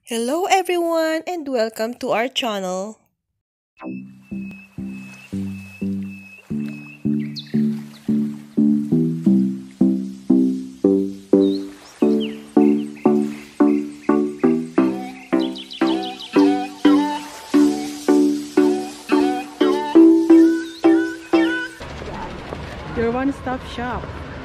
Hello everyone and welcome to our channel. Your one-stop shop.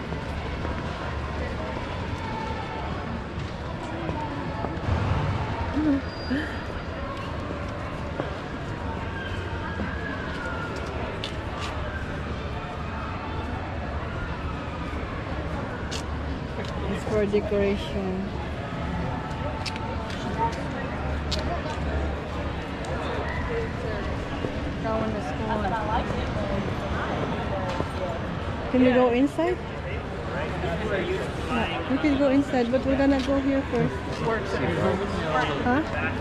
It's for decoration. That one is cool. Can we go inside? Yeah, we can go inside, but we're gonna go here first. Huh?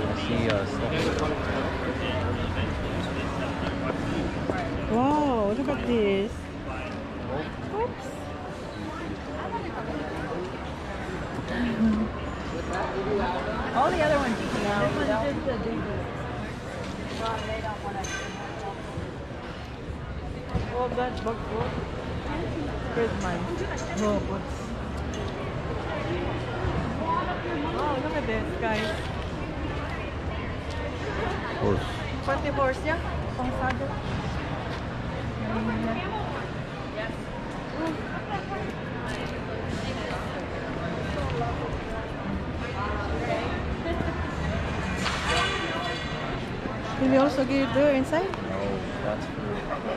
Wow, look at this. Oops. All the other ones, this one did the do this. Well, they don't want to. Oh, that book. Where's mine? Oh, books. Oh, look at this, guys. Horse. Pati horse niya? Pang saddle. Can we also get there inside? No, that's for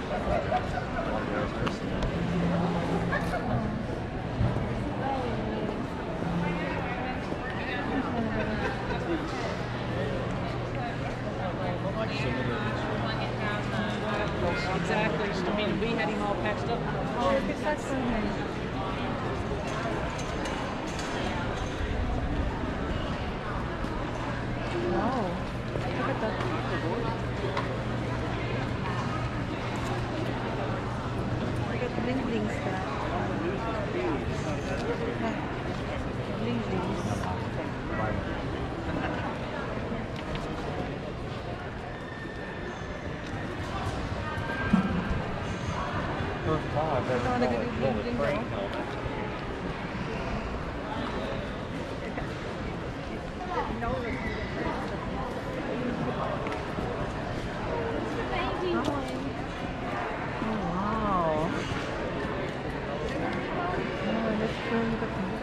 Exactly. I mean, we had him all patched up. Oh, look at that one. Wow. Look at that. Look at bling bling stuff. Bling blings. first time I've ever Oh, look at felt the like bling bling brain though. health. Oh, wow. Oh, let's go look at that.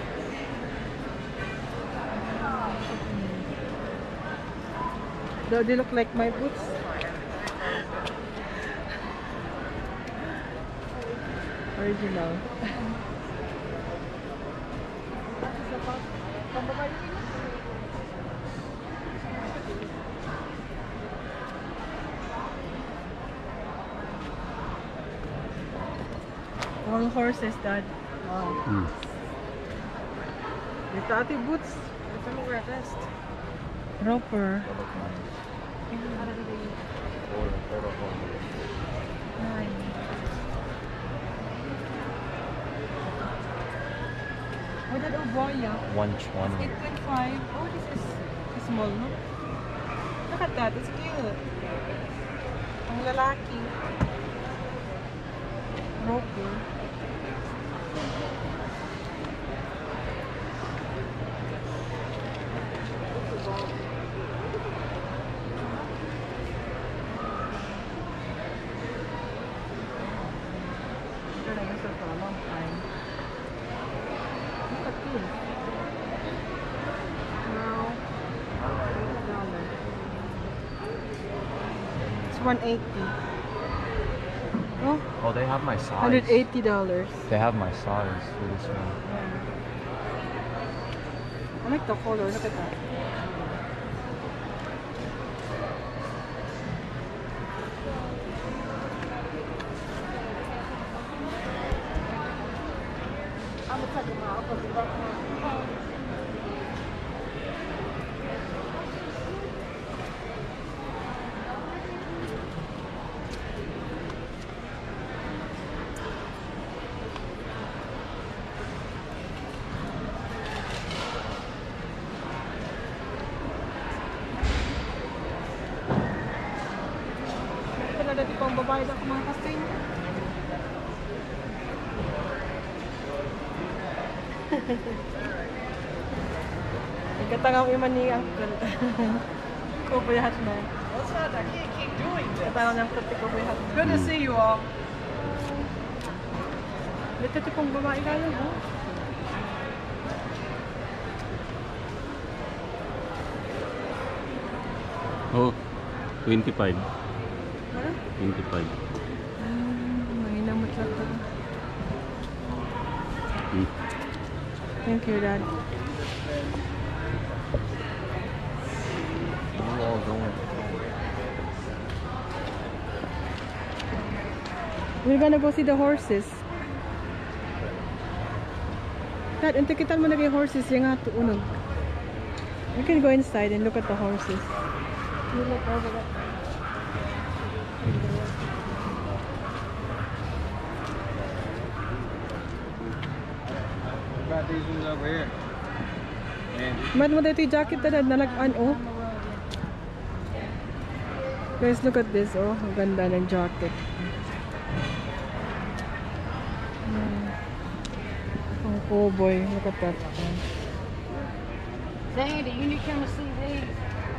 Do they look like my boots? Original. All horses, Dad. Wow. Dito ate boots. Ito mo rest. Roper. That look nice. Nice. Oh, that Oboya. 120. 8.5. Oh, this is small, no? Look at that. It's cute. Ang lalaki. Roper. Talaga sa to, long time. Look at this. Wow. $8. It's 180. Oh, Oh, they have my size. $180. They have my size for this one. I like the color. Look at that. I'm gonna take them out because they're both. dati pang babayad ako mga kasing. Nagkatangam iman ni Uncle. Cowboy hat na. What's that? I can't keep doing this. Katangam niyang puti cowboy hat. Good to see you all. Dito tipong babae kayo, ha? Oh, 25. Ano? 25. Mahinamot lang ito. Hmm. Thank you, Dad. You all going? We're gonna go see the horses. Dad, untikitan mo na kay horses yung nga tuunog. We can go inside and look at the horses. You look over there. What about these ones over here? Mat mo dito yung jacket na Dad, nalagaan, oh. Guys, look at this, oh. Ang ganda ng jacket. Ang cowboy. Look at that. Sandy, you need to come and see these.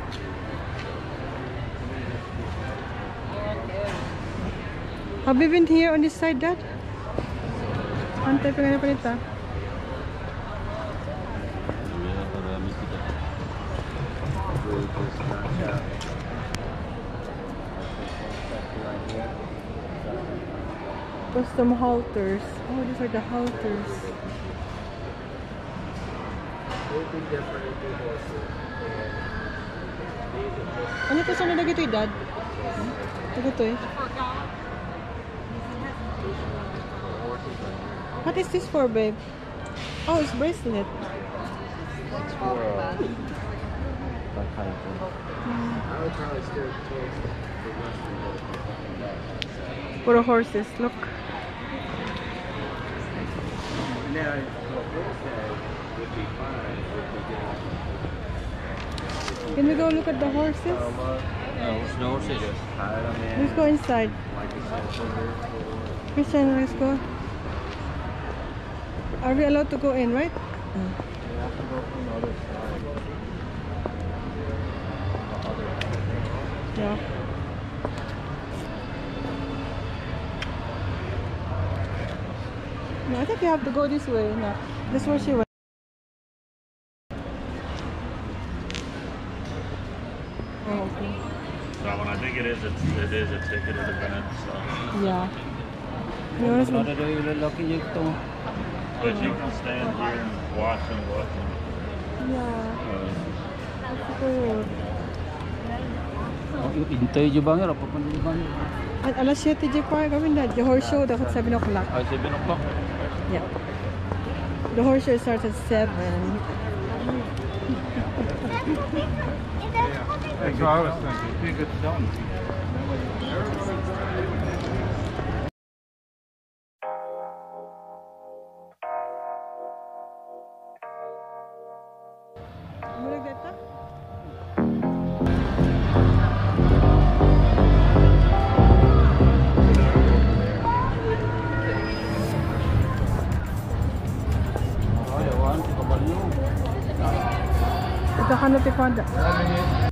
Have you been here on this side, Dad? Antay pa nga na palita. Custom halters. Oh, these are the halters. Ano to sa nilagay ito, Dad? Ito to eh. What is this for, babe? Oh, it's bracelet. It's for that kind of thing. I would probably steer towards the western. For the horses, look. Now, what we'll say would be fine if we get Can we go look at the horses? no horses. Just hide them in. Let's go inside. Like you said, Christian, let's go. Are we allowed to go in, right? you have to go from the other side. Yeah. No, I think you have to go this way. No, this is where she went. Oh, okay. So when I think it is a ticketed event, so. Yeah. You want to But you can stand here and watch and look. Yeah. That's good. Intay jo bang apa pun bang. At alas 7 di pa kami na. The horse show dapat 7 o'clock. Oh, 7 o'clock. Yeah. The horse show starts at 7. That's what I was thinking. Be a good stone. Mulai data? Ito ka na tikwada.